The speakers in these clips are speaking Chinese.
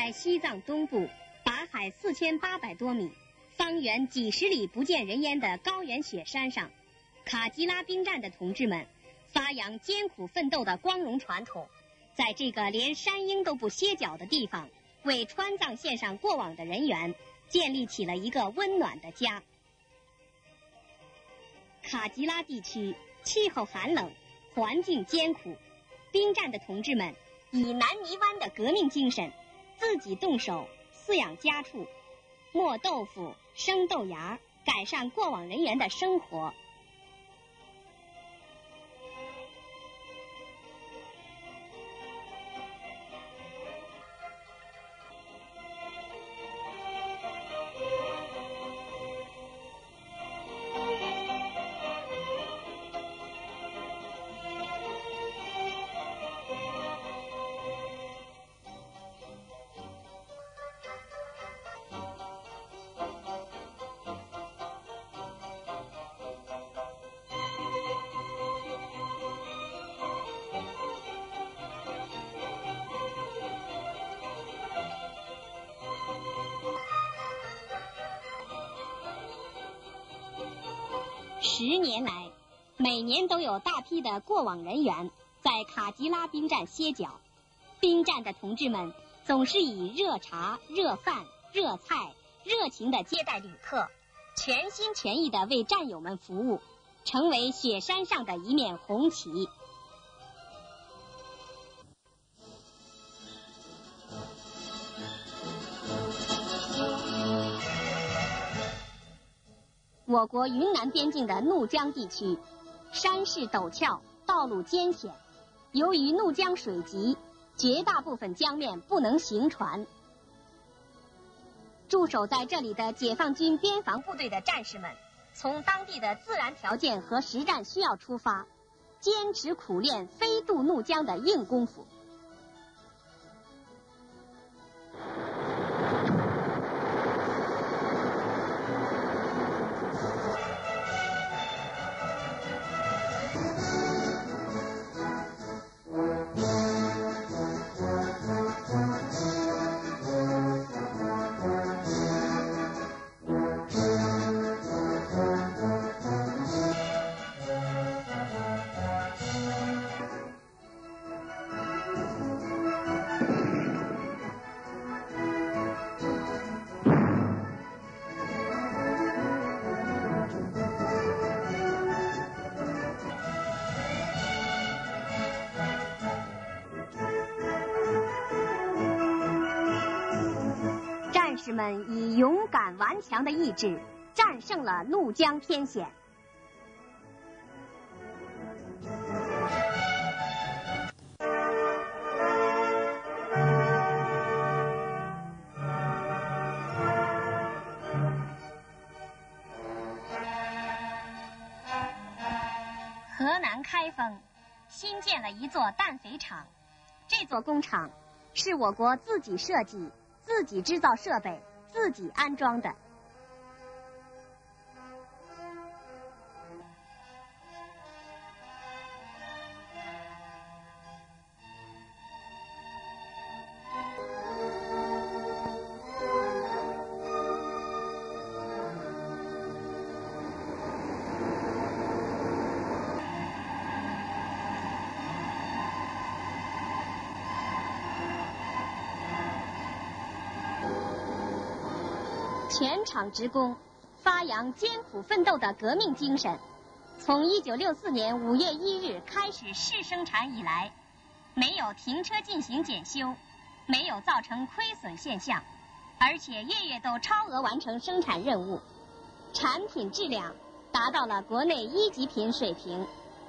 在西藏东部法海4800多米、方圆几十里不见人烟的高原雪山上，卡吉拉兵站的同志们发扬艰苦奋斗的光荣传统，在这个连山鹰都不歇脚的地方，为川藏线上过往的人员建立起了一个温暖的家。卡吉拉地区气候寒冷，环境艰苦，兵站的同志们以南泥湾的革命精神，自己动手饲养家畜，磨豆腐、生豆芽，改善过往人员的生活。10年来，每年都有大批的过往人员在卡吉拉兵站歇脚。兵站的同志们总是以热茶、热饭、热菜热情地接待旅客，全心全意地为战友们服务，成为雪山上的一面红旗。我国云南边境的怒江地区，山势陡峭，道路艰险，由于怒江水急，绝大部分江面不能行船。驻守在这里的解放军边防部队的战士们，从当地的自然条件和实战需要出发，坚持苦练飞渡怒江的硬功夫。战士们以勇敢顽强的意志战胜了怒江天险。河南开封新建了一座氮肥厂，这座工厂是我国自己设计、自己制造设备、自己安装的。全厂职工发扬艰苦奋斗的革命精神，从1964年5月1日开始试生产以来，没有停车进行检修，没有造成亏损现象，而且月月都超额完成生产任务，产品质量达到了国内1级品水平。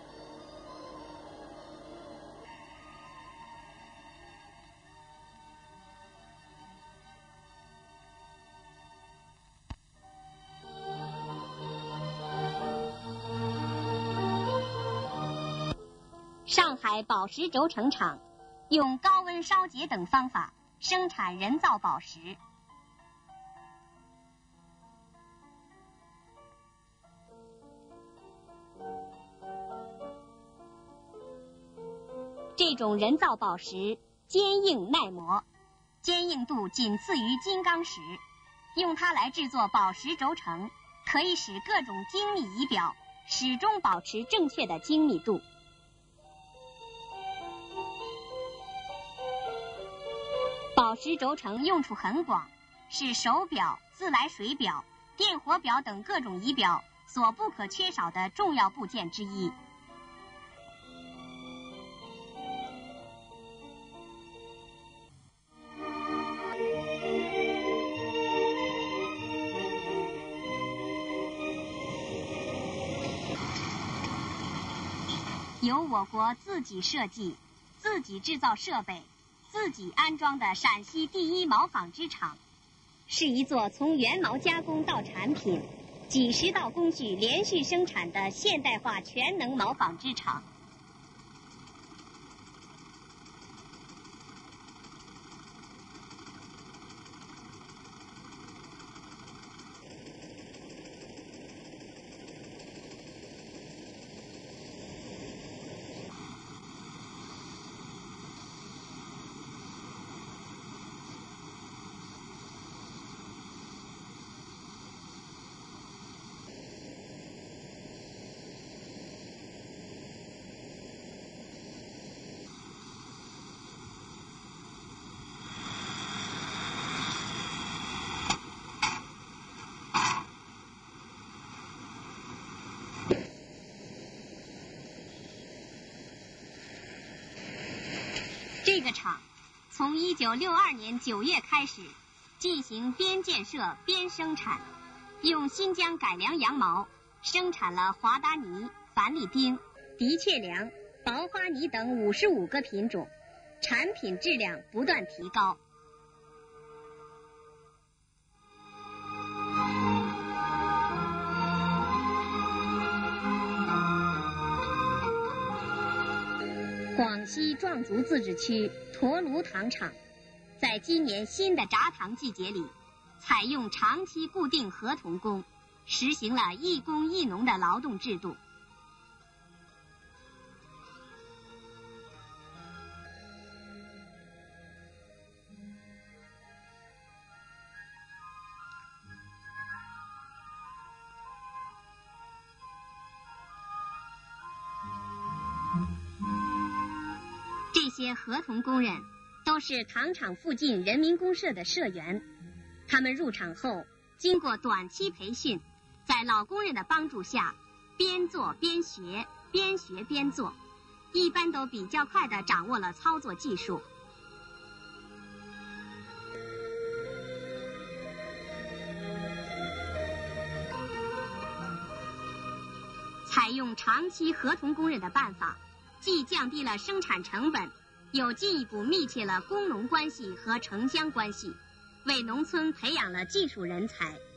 上海宝石轴承厂用高温烧结等方法生产人造宝石。这种人造宝石坚硬耐磨， 坚硬度仅次于金刚石，用它来制作宝石轴承，可以使各种精密仪表始终保持正确的精密度。宝石轴承用处很广，是手表、自来水表、电火表等各种仪表所不可缺少的重要部件之一。由我国自己设计、自己制造设备、自己安装的陕西第一毛纺织厂，是一座从原毛加工到产品、几十道工序连续生产的现代化全能毛纺织厂。这个厂从1962年9月开始进行边建设边生产，用新疆改良羊毛生产了华达尼、凡利丁、的确良、薄花呢等55个品种，产品质量不断提高。广西壮族自治区驼炉糖厂，在今年新的轧糖季节里，采用长期固定合同工，实行了一工一农的劳动制度。这些合同工人都是糖厂附近人民公社的社员，他们入厂后经过短期培训，在老工人的帮助下，边做边学，边学边做，一般都比较快地掌握了操作技术。采用长期合同工人的办法，既降低了生产成本，又进一步密切了工农关系和城乡关系，为农村培养了技术人才。